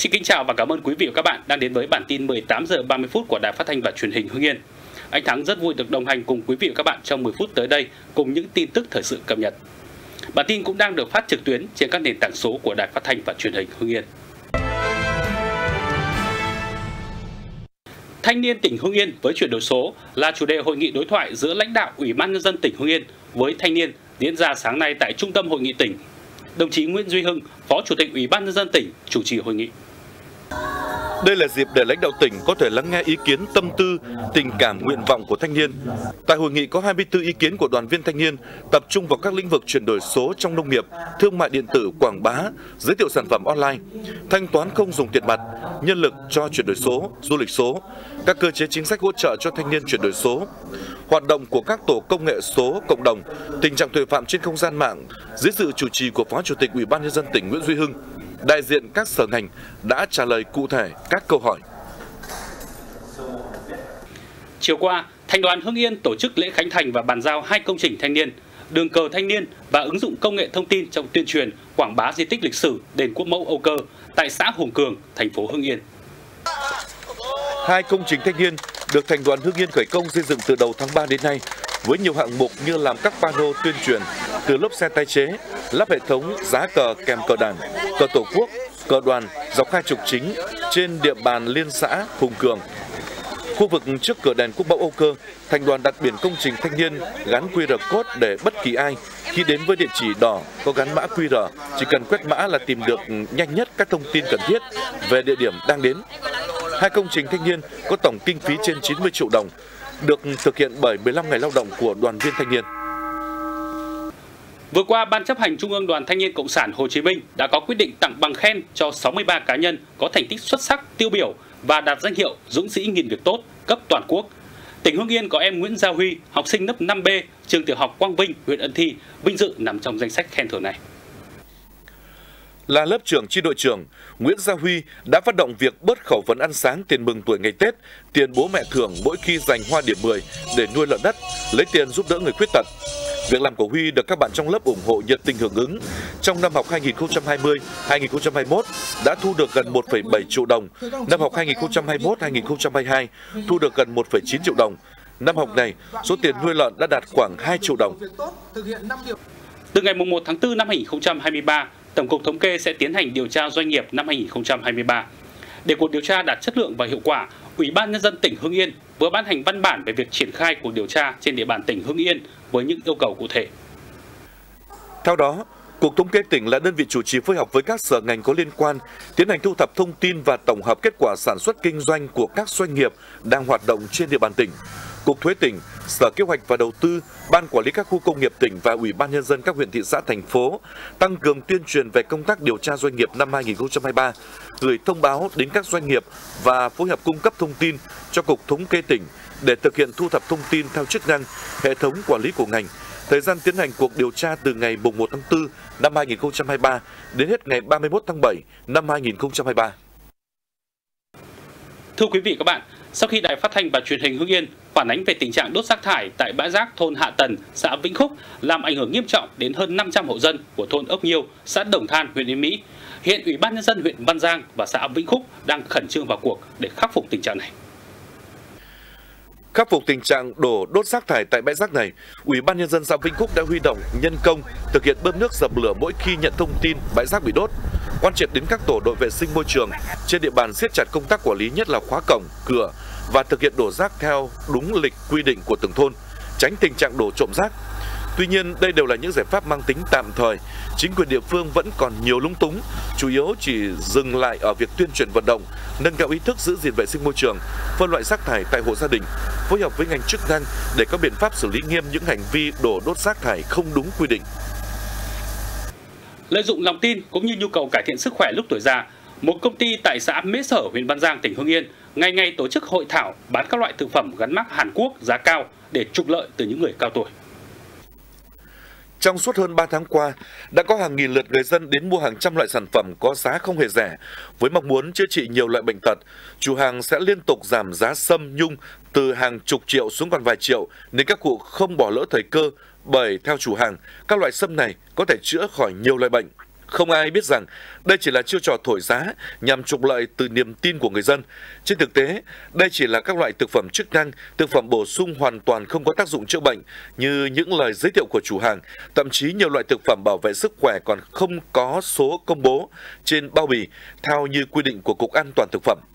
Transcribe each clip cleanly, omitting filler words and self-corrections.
Xin kính chào và cảm ơn quý vị và các bạn đang đến với bản tin 18 giờ 30 phút của Đài Phát thanh và Truyền hình Hưng Yên. Anh Thắng rất vui được đồng hành cùng quý vị và các bạn trong 10 phút tới đây cùng những tin tức thời sự cập nhật. Bản tin cũng đang được phát trực tuyến trên các nền tảng số của Đài Phát thanh và Truyền hình Hưng Yên. Thanh niên tỉnh Hưng Yên với chuyển đổi số là chủ đề hội nghị đối thoại giữa lãnh đạo Ủy ban nhân dân tỉnh Hưng Yên với thanh niên diễn ra sáng nay tại Trung tâm Hội nghị tỉnh. Đồng chí Nguyễn Duy Hưng, Phó Chủ tịch Ủy ban nhân dân tỉnh chủ trì hội nghị. Đây là dịp để lãnh đạo tỉnh có thể lắng nghe ý kiến, tâm tư, tình cảm, nguyện vọng của thanh niên. Tại hội nghị có 24 ý kiến của đoàn viên thanh niên tập trung vào các lĩnh vực chuyển đổi số trong nông nghiệp, thương mại điện tử, quảng bá, giới thiệu sản phẩm online, thanh toán không dùng tiền mặt, nhân lực cho chuyển đổi số, du lịch số, các cơ chế chính sách hỗ trợ cho thanh niên chuyển đổi số, hoạt động của các tổ công nghệ số cộng đồng, tình trạng tội phạm trên không gian mạng dưới sự chủ trì của Phó Chủ tịch Ủy ban nhân dân tỉnh Nguyễn Duy Hưng. Đại diện các sở ngành đã trả lời cụ thể các câu hỏi. Chiều qua, Thành đoàn Hưng Yên tổ chức lễ khánh thành và bàn giao 2 công trình thanh niên, đường cờ thanh niên và ứng dụng công nghệ thông tin trong tuyên truyền, quảng bá di tích lịch sử đền Quốc Mẫu Âu Cơ tại xã Hùng Cường, thành phố Hưng Yên. 2 công trình thanh niên được Thành đoàn Hưng Yên khởi công xây dựng từ đầu tháng 3 đến nay với nhiều hạng mục như làm các pano tuyên truyền, từ lốp xe tái chế, lắp hệ thống giá cờ kèm cờ đảng, cờ tổ quốc, cờ đoàn dọc hai trục chính trên địa bàn liên xã Hùng Cường. Khu vực trước cửa đền Quốc Mẫu Âu Cơ, Thành đoàn đặt biển công trình thanh niên gắn QR code để bất kỳ ai khi đến với địa chỉ đỏ có gắn mã QR chỉ cần quét mã là tìm được nhanh nhất các thông tin cần thiết về địa điểm đang đến. 2 công trình thanh niên có tổng kinh phí trên 90 triệu đồng, được thực hiện bởi 15 ngày lao động của đoàn viên thanh niên. Vừa qua, Ban chấp hành Trung ương Đoàn Thanh niên Cộng sản Hồ Chí Minh đã có quyết định tặng bằng khen cho 63 cá nhân có thành tích xuất sắc, tiêu biểu và đạt danh hiệu Dũng sĩ nghìn việc tốt cấp toàn quốc. Tỉnh Hưng Yên có em Nguyễn Gia Huy, học sinh lớp 5B, trường tiểu học Quang Vinh, huyện Ân Thi, vinh dự nằm trong danh sách khen thưởng này. Là lớp trưởng chi đội trưởng, Nguyễn Gia Huy đã phát động việc bớt khẩu phần ăn sáng tiền mừng tuổi ngày Tết, tiền bố mẹ thưởng mỗi khi giành hoa điểm 10 để nuôi lợn đất, lấy tiền giúp đỡ người khuyết tật. Việc làm của Huy được các bạn trong lớp ủng hộ nhiệt tình hưởng ứng. Trong năm học 2020-2021 đã thu được gần 1,7 triệu đồng, năm học 2021-2022 thu được gần 1,9 triệu đồng. Năm học này, số tiền nuôi lợn đã đạt khoảng 2 triệu đồng. Từ ngày 1 tháng 4 năm 2023, Tổng cục Thống kê sẽ tiến hành điều tra doanh nghiệp năm 2023. Để cuộc điều tra đạt chất lượng và hiệu quả, Ủy ban nhân dân tỉnh Hưng Yên vừa ban hành văn bản về việc triển khai cuộc điều tra trên địa bàn tỉnh Hưng Yên với những yêu cầu cụ thể. Theo đó, Cục Thống kê tỉnh là đơn vị chủ trì phối hợp với các sở ngành có liên quan tiến hành thu thập thông tin và tổng hợp kết quả sản xuất kinh doanh của các doanh nghiệp đang hoạt động trên địa bàn tỉnh. Cục Thuế tỉnh, Sở Kế hoạch và Đầu tư, Ban Quản lý các khu công nghiệp tỉnh và Ủy ban nhân dân các huyện, thị xã, thành phố tăng cường tuyên truyền về công tác điều tra doanh nghiệp năm 2023, gửi thông báo đến các doanh nghiệp và phối hợp cung cấp thông tin cho Cục Thống kê tỉnh để thực hiện thu thập thông tin theo chức năng, hệ thống quản lý của ngành. Thời gian tiến hành cuộc điều tra từ ngày 1 tháng 4 năm 2023 đến hết ngày 31 tháng 7 năm 2023. Thưa quý vị và các bạn, sau khi Đài Phát thanh và Truyền hình Hưng Yên phản ánh về tình trạng đốt rác thải tại bãi rác thôn Hạ Tần, xã Vĩnh Khúc làm ảnh hưởng nghiêm trọng đến hơn 500 hộ dân của thôn Ốc Nhiêu, xã Đồng Than, huyện Yên Mỹ, hiện Ủy ban nhân dân huyện Văn Giang và xã Vĩnh Khúc đang khẩn trương vào cuộc để khắc phục tình trạng này. Khắc phục tình trạng đốt rác thải tại bãi rác này, Ủy ban nhân dân xã Vĩnh Khúc đã huy động nhân công thực hiện bơm nước dập lửa mỗi khi nhận thông tin bãi rác bị đốt, quan triệt đến các tổ đội vệ sinh môi trường trên địa bàn siết chặt công tác quản lý, nhất là khóa cổng, cửa và thực hiện đổ rác theo đúng lịch quy định của từng thôn, tránh tình trạng đổ trộm rác. Tuy nhiên, đây đều là những giải pháp mang tính tạm thời. Chính quyền địa phương vẫn còn nhiều lúng túng, chủ yếu chỉ dừng lại ở việc tuyên truyền vận động, nâng cao ý thức giữ gìn vệ sinh môi trường, phân loại rác thải tại hộ gia đình, phối hợp với ngành chức năng để có biện pháp xử lý nghiêm những hành vi đốt rác thải không đúng quy định. Lợi dụng lòng tin cũng như nhu cầu cải thiện sức khỏe lúc tuổi già, một công ty tại xã Mễ Sở, huyện Văn Giang, tỉnh Hưng Yên ngày tổ chức hội thảo bán các loại thực phẩm gắn mác Hàn Quốc giá cao để trục lợi từ những người cao tuổi. Trong suốt hơn 3 tháng qua, đã có hàng nghìn lượt người dân đến mua hàng trăm loại sản phẩm có giá không hề rẻ. Với mong muốn chữa trị nhiều loại bệnh tật, chủ hàng sẽ liên tục giảm giá sâm, nhung từ hàng chục triệu xuống còn vài triệu, nên các cụ không bỏ lỡ thời cơ, bởi theo chủ hàng, các loại sâm này có thể chữa khỏi nhiều loại bệnh. Không ai biết rằng đây chỉ là chiêu trò thổi giá nhằm trục lợi từ niềm tin của người dân. Trên thực tế, đây chỉ là các loại thực phẩm chức năng, thực phẩm bổ sung hoàn toàn không có tác dụng chữa bệnh như những lời giới thiệu của chủ hàng. Thậm chí nhiều loại thực phẩm bảo vệ sức khỏe còn không có số công bố trên bao bì theo như quy định của Cục An toàn thực phẩm.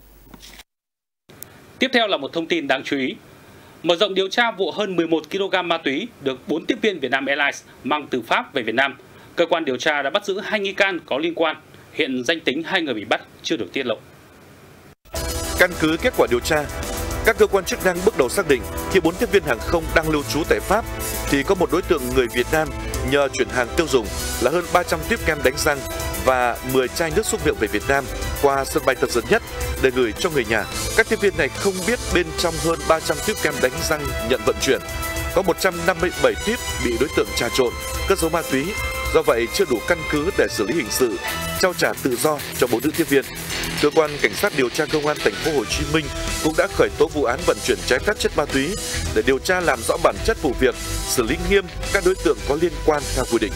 Tiếp theo là một thông tin đáng chú ý. Mở rộng điều tra vụ hơn 11 kg ma túy được 4 tiếp viên Vietnam Airlines mang từ Pháp về Việt Nam, cơ quan điều tra đã bắt giữ 2 nghi can có liên quan. Hiện danh tính 2 người bị bắt chưa được tiết lộ. Căn cứ kết quả điều tra, các cơ quan chức năng bước đầu xác định khi 4 tiếp viên hàng không đang lưu trú tại Pháp thì có một đối tượng người Việt Nam nhờ chuyển hàng tiêu dùng là hơn 300 tuyếp kem đánh răng và 10 chai nước súc miệng về Việt Nam qua sân bay Tân Sơn Nhất để gửi cho người nhà. Các tiếp viên này không biết bên trong hơn 300 tuyếp kem đánh răng nhận vận chuyển có 157 tuyếp bị đối tượng trà trộn, cất giấu ma túy. Do vậy chưa đủ căn cứ để xử lý hình sự, trao trả tự do cho 4 nữ tiếp viên. Cơ quan cảnh sát điều tra công an thành phố Hồ Chí Minh cũng đã khởi tố vụ án vận chuyển trái phép chất ma túy để điều tra làm rõ bản chất vụ việc, xử lý nghiêm các đối tượng có liên quan theo quy định.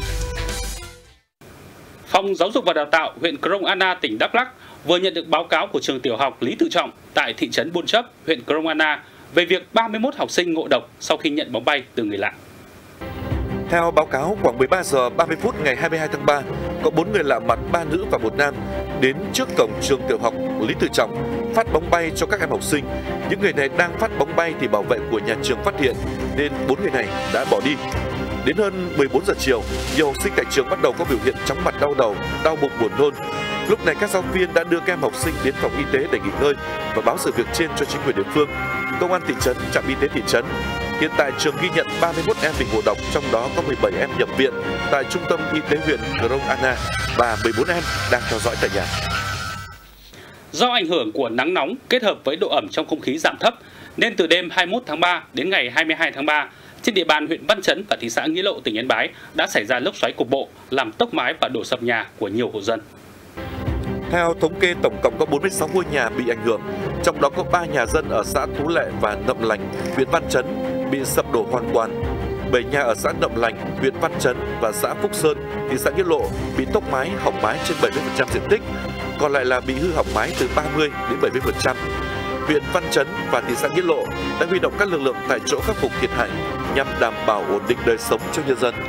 Phòng Giáo dục và Đào tạo huyện Krông Anna, tỉnh Đắk Lắk vừa nhận được báo cáo của trường tiểu học Lý Tự Trọng tại thị trấn Buôn Chấp, huyện Krông Anna về việc 31 học sinh ngộ độc sau khi nhận bóng bay từ người lạ. Theo báo cáo, khoảng 13 giờ 30 phút ngày 22 tháng 3, có 4 người lạ mặt, 3 nữ và 1 nam đến trước cổng trường tiểu học Lý Tự Trọng phát bóng bay cho các em học sinh. Những người này đang phát bóng bay thì bảo vệ của nhà trường phát hiện nên 4 người này đã bỏ đi. Đến hơn 14 giờ chiều, nhiều học sinh tại trường bắt đầu có biểu hiện chóng mặt, đau đầu, đau bụng, buồn nôn. Lúc này các giáo viên đã đưa các em học sinh đến phòng y tế để nghỉ ngơi và báo sự việc trên cho chính quyền địa phương. Công an thị trấn, trạm y tế thị trấn. Hiện tại trường ghi nhận 31 em bị ngộ độc, trong đó có 17 em nhập viện tại trung tâm y tế huyện Krông Anna và 14 em đang theo dõi tại nhà. Do ảnh hưởng của nắng nóng kết hợp với độ ẩm trong không khí giảm thấp nên từ đêm 21 tháng 3 đến ngày 22 tháng 3, trên địa bàn huyện Văn Chấn và thị xã Nghĩa Lộ, tỉnh Yên Bái đã xảy ra lốc xoáy cục bộ, làm tốc mái và đổ sập nhà của nhiều hộ dân. Theo thống kê, tổng cộng có 46 ngôi nhà bị ảnh hưởng, trong đó có 3 nhà dân ở xã Tú Lệ và Nậm Lành, huyện Văn Chấn bị sập đổ hoàn toàn. 7 nhà ở xã Nậm Lành, huyện Văn Chấn và xã Phúc Sơn, thị xã Nghĩa Lộ bị tốc mái, hỏng mái trên 70% diện tích, còn lại là bị hư hỏng mái từ 30 đến 70%. Huyện Văn Chấn và thị xã Nghĩa Lộ đã huy động các lực lượng tại chỗ khắc phục thiệt hại nhằm đảm bảo ổn định đời sống cho nhân dân.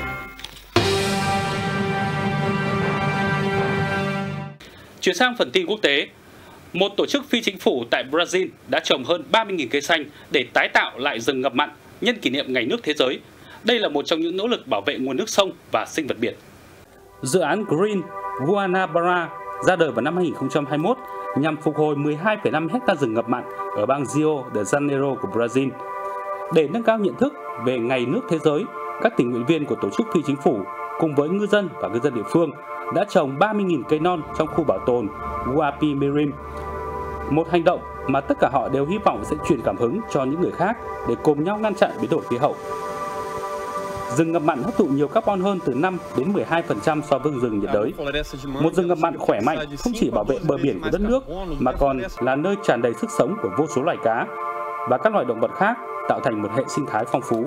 Chuyển sang phần tin quốc tế, một tổ chức phi chính phủ tại Brazil đã trồng hơn 30.000 cây xanh để tái tạo lại rừng ngập mặn nhân kỷ niệm Ngày nước Thế giới. Đây là một trong những nỗ lực bảo vệ nguồn nước sông và sinh vật biển. Dự án Green Guanabara ra đời vào năm 2021 nhằm phục hồi 12,5 hecta rừng ngập mặn ở bang Rio de Janeiro của Brazil. Để nâng cao nhận thức về Ngày nước Thế giới, các tình nguyện viên của tổ chức phi chính phủ cùng với ngư dân và ngư dân địa phương đã trồng 30.000 cây non trong khu bảo tồn Guapi Mirim. Một hành động mà tất cả họ đều hy vọng sẽ truyền cảm hứng cho những người khác để cùng nhau ngăn chặn biến đổi khí hậu. Rừng ngập mặn hấp thụ nhiều carbon hơn từ 5 đến 12% so với rừng nhiệt đới. Một rừng ngập mặn khỏe mạnh không chỉ bảo vệ bờ biển của đất nước mà còn là nơi tràn đầy sức sống của vô số loài cá và các loài động vật khác, tạo thành một hệ sinh thái phong phú.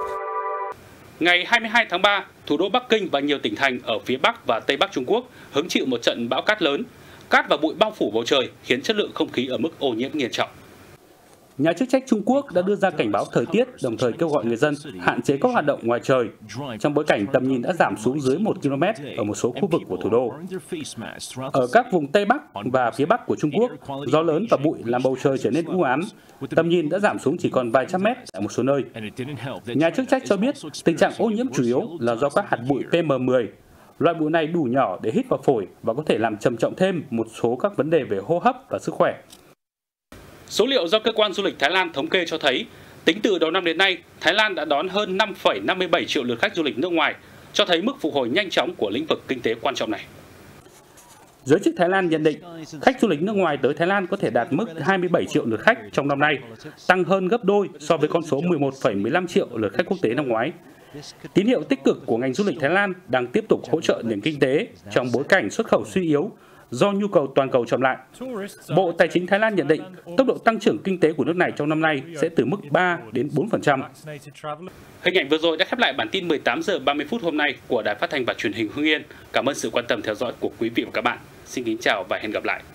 Ngày 22 tháng 3, thủ đô Bắc Kinh và nhiều tỉnh thành ở phía Bắc và Tây Bắc Trung Quốc hứng chịu một trận bão cát lớn. Cát và bụi bao phủ bầu trời khiến chất lượng không khí ở mức ô nhiễm nghiêm trọng. Nhà chức trách Trung Quốc đã đưa ra cảnh báo thời tiết, đồng thời kêu gọi người dân hạn chế các hoạt động ngoài trời, trong bối cảnh tầm nhìn đã giảm xuống dưới 1 km ở một số khu vực của thủ đô. Ở các vùng Tây Bắc và phía Bắc của Trung Quốc, gió lớn và bụi làm bầu trời trở nên u ám, tầm nhìn đã giảm xuống chỉ còn vài trăm mét tại một số nơi. Nhà chức trách cho biết tình trạng ô nhiễm chủ yếu là do các hạt bụi PM10. Loại bụi này đủ nhỏ để hít vào phổi và có thể làm trầm trọng thêm một số các vấn đề về hô hấp và sức khỏe. Số liệu do cơ quan du lịch Thái Lan thống kê cho thấy, tính từ đầu năm đến nay, Thái Lan đã đón hơn 5,57 triệu lượt khách du lịch nước ngoài, cho thấy mức phục hồi nhanh chóng của lĩnh vực kinh tế quan trọng này. Giới chức Thái Lan nhận định, khách du lịch nước ngoài tới Thái Lan có thể đạt mức 27 triệu lượt khách trong năm nay, tăng hơn gấp đôi so với con số 11,15 triệu lượt khách quốc tế năm ngoái. Tín hiệu tích cực của ngành du lịch Thái Lan đang tiếp tục hỗ trợ nền kinh tế trong bối cảnh xuất khẩu suy yếu do nhu cầu toàn cầu chậm lại. Bộ Tài chính Thái Lan nhận định tốc độ tăng trưởng kinh tế của nước này trong năm nay sẽ từ mức 3 đến 4%. Hình ảnh vừa rồi đã khép lại bản tin 18 giờ 30 phút hôm nay của Đài Phát thanh và Truyền hình Hưng Yên. Cảm ơn sự quan tâm theo dõi của quý vị và các bạn. Xin kính chào và hẹn gặp lại.